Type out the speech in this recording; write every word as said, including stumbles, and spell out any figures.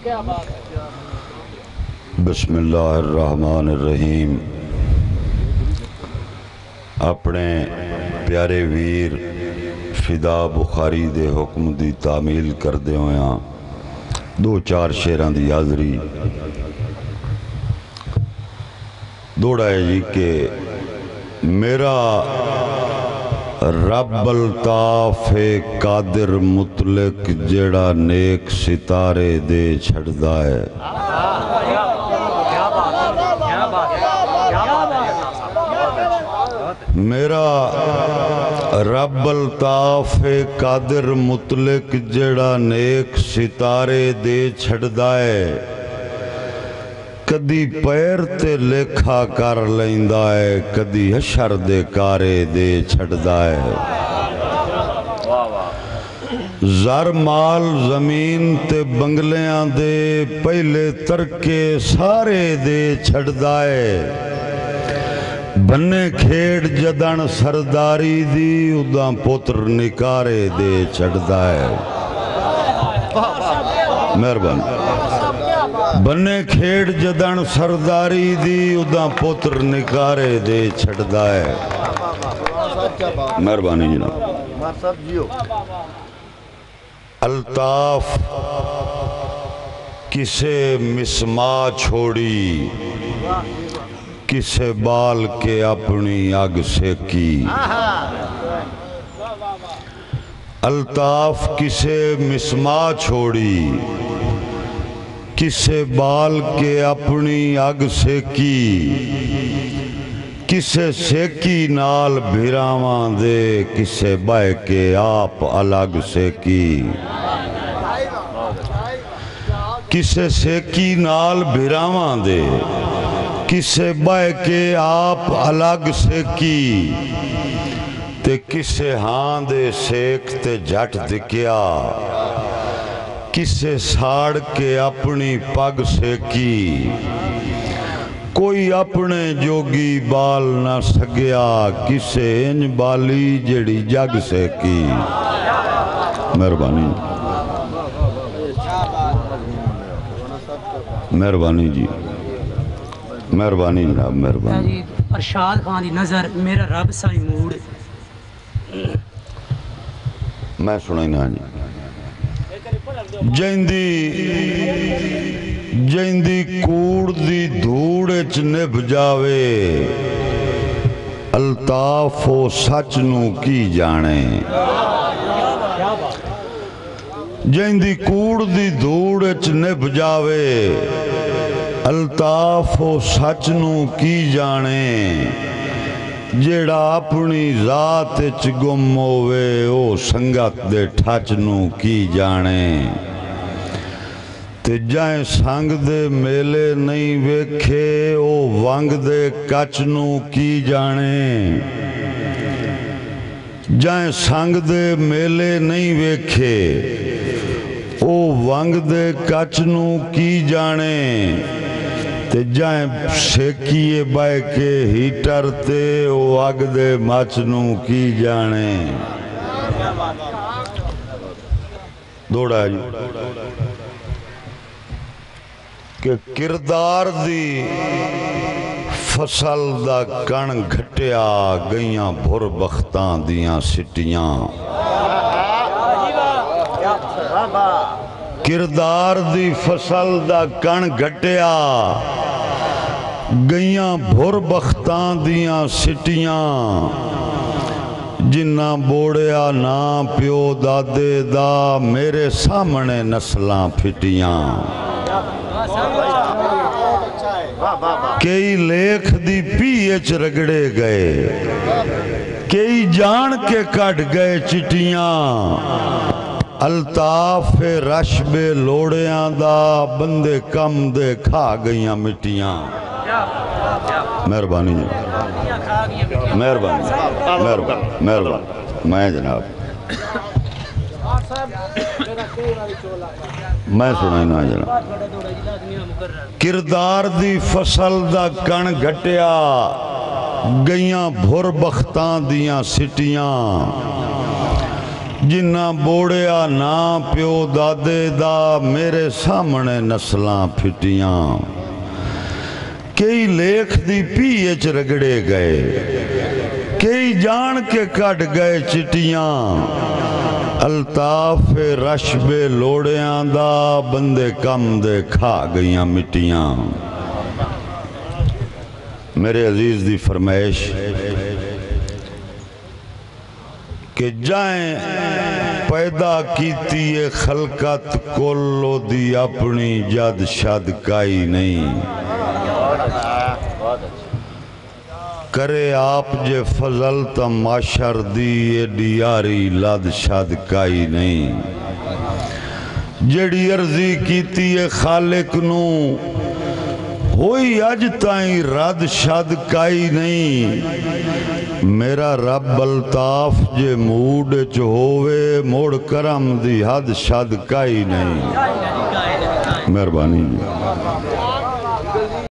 بسم اللہ الرحمن الرحیم. اپنے پیارے ویر فدا بخاری دے حکم دی تعمیل کر دے ہویاں دو چار شیران دی حاضری دوڑا ہے جی کہ میرا رب الطاف قادر مطلق جڑا نیک ستارے دے چھڑدا ہے. میرا رب الطاف قادر مطلق جڑا نیک ستارے دے چھڑدا ہے کدی پیر تے لکھا کر لیندا ہے کدی حشر دے کارے دے چھڑدا ہے. زر مال زمین تے بنگلیاں دے پہلے ترکے سارے دے چھڑدا ہے. بنے کھیڑ جدن سرداری دی اداں پتر نکارے دے چھڑدا ہے. مہربانی. بنے کھیڑ جدن سرداری دی اداں پتر نکارے دے چھڑدا ہے. مہربانی جناب. الطاف کسے مسما چھوڑی کسے بال کے اپنی آگ سے کی. الطاف کسے مسما چھوڑی کسے بال کے اپنی آگ سے کی. کسے سیکی نال بھیراواں دے کسے بائے کے آپ الگ سے کی. کسے سیکی نال بھیراواں دے کسے بائے کے آپ الگ سے کی. تے کسے ہاں دے سیک تے جھٹ دکیا کسے ساڑ کے اپنی پگ سے کی. کوئی اپنے جوگی بال نہ سگیا کسے انج بالی جڑی جگ سے کی. مہربانی مہربانی جی مہربانی جناب مہربانی. ارشاد خان دی نظر میرا رب سائی موڑ میں سنائی نا جی. جیندی جیندی کوڑ دی دھوڑچ نبھ جاوے الطاف و سچ نو کی جانے. جیندی کوڑ دی دھوڑچ نبھ جاوے الطاف و سچ نو کی جانے. جیڑا اپنی ذات چ گم ہووے او سنگت دے ٹھچ نو کی جانے. تے جائیں سنگ دے میلے نہیں ویکھے او ونگ دے کچ نو کی جانے. جائیں سنگ دے میلے نہیں ویکھے او ونگ دے کچ نو کی جانے. تے جائیں سیکیے بائے کے ہیٹر تے او آگ دے مچ نو کی جانے. دوڑا جی کہ کردار دی فصل دا کن گھٹیا گئیاں بھر بختاں دیاں سٹیاں. کردار دی فصل دا کن گھٹیا گئیاں بھر بختاں دیاں سٹیاں. جنہ بوڑیا نا پیو دادے دا میرے سامنے نسلاں پھٹیاں. کئی لیکھ دی پیچ رگڑے گئے کئی جان کے کٹ گئے چٹیاں. الطاف رش بے لوڑیاں دا بندے کم دے کھا گئیاں مٹیاں. مہربانی مہربانی مہربانی مہربانی میں جناب میں سنائی نا جناب. کردار دی فصل دا کن گھٹیا گئیاں بھر بختاں دیاں سٹیاں. جنہ بوڑیا نا پیو دادے دا میرے سامنے نسلاں پھٹیاں کئی لیکھ دی پیچ رگڑے گئے کئی جان کے کٹ گئے چٹیاں الطاف رش بے لوڑیاں دا بندے کم دے کھا گئیاں مٹیاں میرے عزیز دی فرمائش کہ جائیں پیدا کیتی ہے خلقت کولو دی اپنی جد شد کائی نہیں کرے آپ جے فضل تا معاشر دی ڈیاری لد شد کائی نہیں جڑی عرضی کیتی ہے خالق نو ہوئی اج تائیں رد شد کائی نہیں میرا رب الطاف جے موڈ چ ہووے موڑ کرم دی حد شد کائی نہیں مہربانی